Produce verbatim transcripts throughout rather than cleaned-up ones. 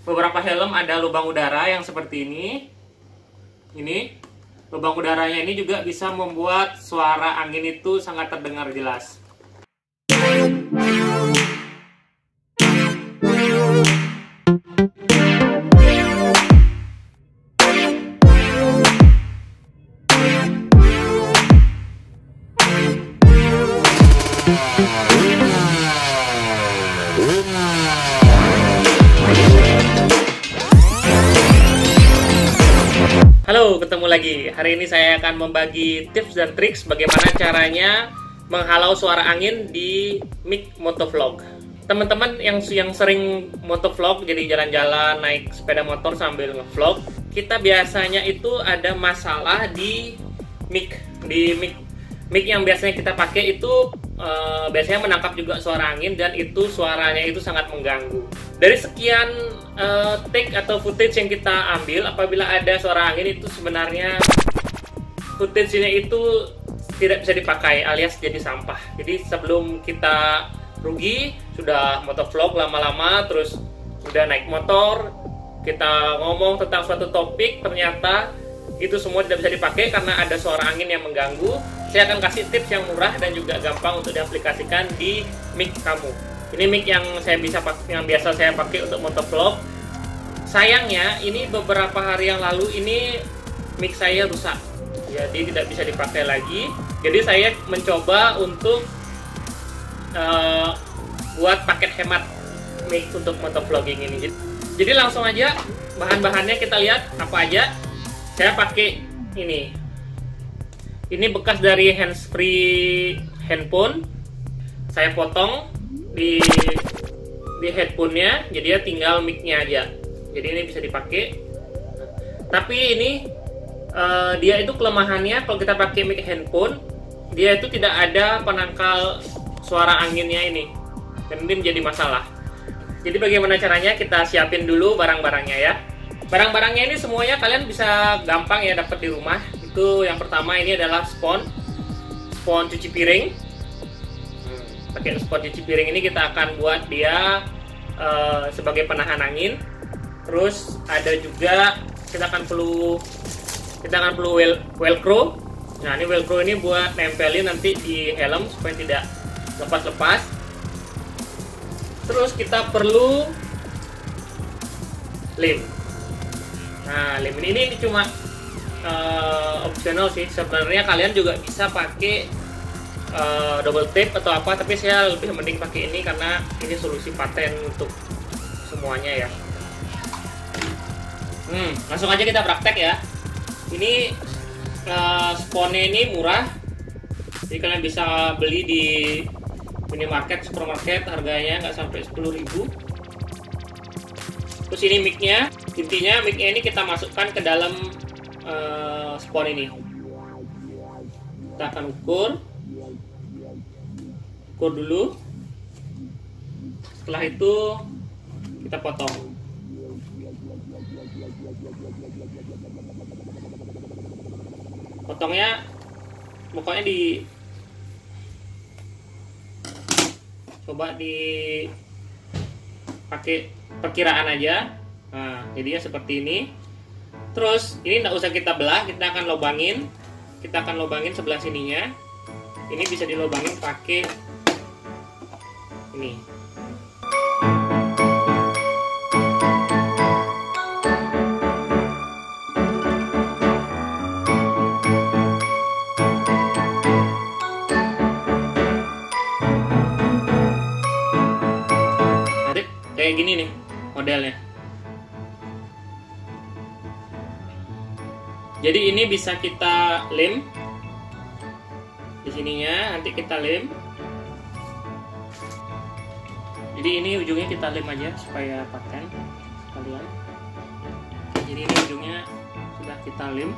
beberapa helm ada lubang udara yang seperti ini. Ini lubang udaranya ini juga bisa membuat suara angin itu sangat terdengar jelas. Halo, ketemu lagi. Hari ini saya akan membagi tips dan triks bagaimana caranya menghalau suara angin di mic motovlog. Teman-teman yang yang sering motovlog, jadi jalan-jalan naik sepeda motor sambil ngevlog, kita biasanya itu ada masalah di mic. Di mic, mic yang biasanya kita pakai itu uh, biasanya menangkap juga suara angin dan itu suaranya itu sangat mengganggu. Dari sekian uh, take atau footage yang kita ambil, apabila ada suara angin itu sebenarnya footage-nya itu tidak bisa dipakai alias jadi sampah. Jadi sebelum kita rugi, sudah motovlog lama-lama, terus udah naik motor, kita ngomong tentang suatu topik, ternyata itu semua tidak bisa dipakai karena ada suara angin yang mengganggu. Saya akan kasih tips yang murah dan juga gampang untuk diaplikasikan di mic kamu. Ini mic yang saya bisa pakai, yang biasa saya pakai untuk motovlog. Sayangnya ini beberapa hari yang lalu ini mic saya rusak, jadi tidak bisa dipakai lagi. Jadi saya mencoba untuk uh, buat paket hemat mic untuk motovlogging ini. Jadi langsung aja bahan-bahannya kita lihat apa aja. Saya pakai ini. Ini bekas dari handsfree handphone. Saya potong di di headphone-nya, jadi ya tinggal mic-nya aja. Jadi ini bisa dipakai. Tapi ini uh, dia itu kelemahannya kalau kita pakai mic handphone, dia itu tidak ada penangkal suara anginnya ini. Dan ini menjadi masalah. Jadi bagaimana caranya? Kita siapin dulu barang-barangnya ya. Barang-barangnya ini semuanya kalian bisa gampang ya dapat di rumah. Itu yang pertama ini adalah spons. Spons cuci piring. Pakai spons cuci piring ini kita akan buat dia uh, sebagai penahan angin. Terus ada juga kita akan perlu kita akan perlu wel, velcro. Nah ini velcro ini buat nempelin nanti di helm supaya tidak lepas-lepas. Terus kita perlu lem. Nah lem ini, ini cuma uh, optional sih. Sebenarnya kalian juga bisa pakai Uh, double tape atau apa, tapi saya lebih mending pakai ini karena ini solusi paten untuk semuanya ya. Hmm, langsung aja kita praktek ya. Ini uh, sponnya ini murah, jadi kalian bisa beli di minimarket, supermarket, harganya nggak sampai sepuluh ribu. Terus ini mic-nya, intinya mic-nya ini kita masukkan ke dalam uh, spon ini. Kita akan ukur. Ukur dulu, setelah itu kita potong. Potongnya pokoknya di coba di pakai perkiraan aja. Nah jadinya seperti ini. Terus ini nggak usah kita belah, kita akan lubangin, kita akan lubangin sebelah sininya. Ini bisa dilubangin pakai ini. Jadi kayak gini nih modelnya. Jadi ini bisa kita lem di sininya, nanti kita lem. Jadi ini ujungnya kita lem aja supaya paten sekalian. Jadi ini ujungnya sudah kita lem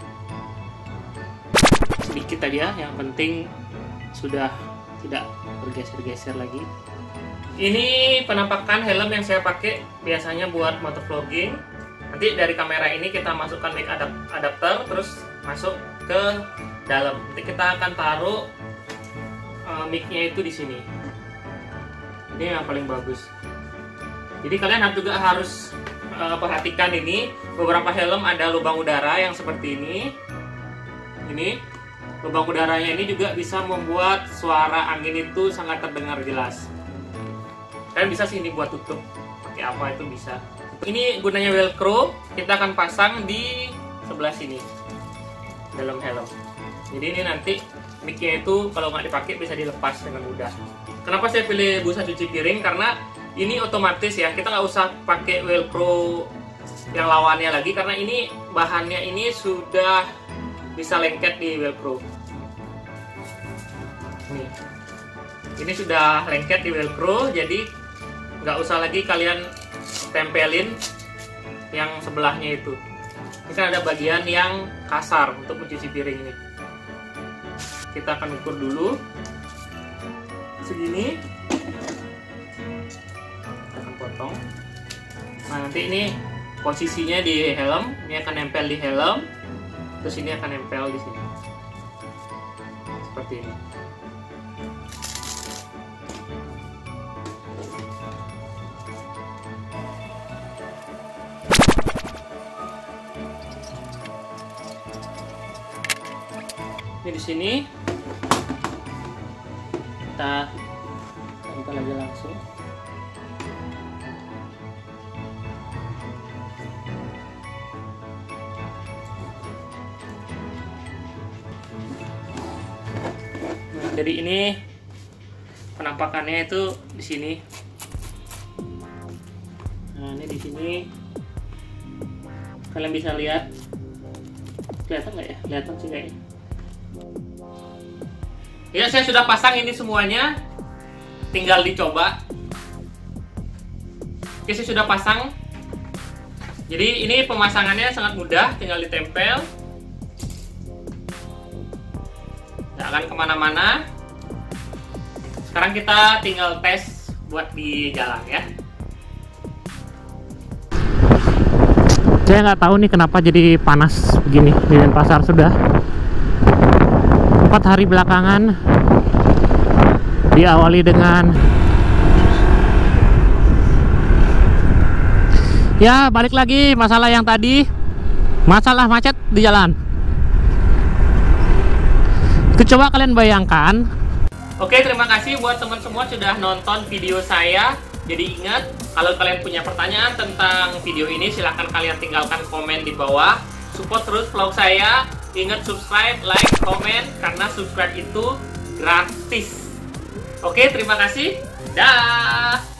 sedikit aja, yang penting sudah tidak bergeser-geser lagi. Ini penampakan helm yang saya pakai biasanya buat motovlogging. Nanti dari kamera ini kita masukkan mic adapter, terus masuk ke dalam. Nanti kita akan taruh uh, mic-nya itu di sini. Ini yang paling bagus. Jadi kalian juga harus uh, perhatikan ini, beberapa helm ada lubang udara yang seperti ini. Ini lubang udaranya ini juga bisa membuat suara angin itu sangat terdengar jelas. Kalian bisa sih ini buat tutup, pakai apa itu bisa. Ini gunanya velcro, kita akan pasang di sebelah sini dalam helm. Jadi ini nanti mic-nya itu kalau nggak dipakai bisa dilepas dengan mudah. Kenapa saya pilih busa cuci piring? Karena ini otomatis ya, kita nggak usah pakai velcro yang lawannya lagi, karena ini bahannya ini sudah bisa lengket di velcro. Nih, ini sudah lengket di velcro, jadi nggak usah lagi kalian tempelin yang sebelahnya itu. Ini kan ada bagian yang kasar untuk mencuci piring ini. Kita akan ukur dulu segini. Kita akan potong. Nah, nanti ini posisinya di helm, ini akan nempel di helm, terus ini akan nempel di sini seperti ini. Ini di sini kita tempel aja langsung. Nah, jadi ini penampakannya itu di sini. Nah, ini di sini kalian bisa lihat, kelihatan nggak ya? Kelihatan sih kayaknya. Ya, saya sudah pasang ini semuanya, tinggal dicoba. Oke, saya sudah pasang. Jadi ini pemasangannya sangat mudah, tinggal ditempel. Nggak akan kemana-mana. Sekarang kita tinggal tes buat di jalan ya. Saya nggak tahu nih kenapa jadi panas begini di Denpasar. Sudah empat hari belakangan diawali dengan ya balik lagi masalah yang tadi, masalah macet di jalan. Coba kalian bayangkan. Oke, terima kasih buat teman semua sudah nonton video saya. Jadi ingat, kalau kalian punya pertanyaan tentang video ini, silahkan kalian tinggalkan komen di bawah. Support terus vlog saya. Ingat subscribe, like, komen, karena subscribe itu gratis. Oke, terima kasih. Dah.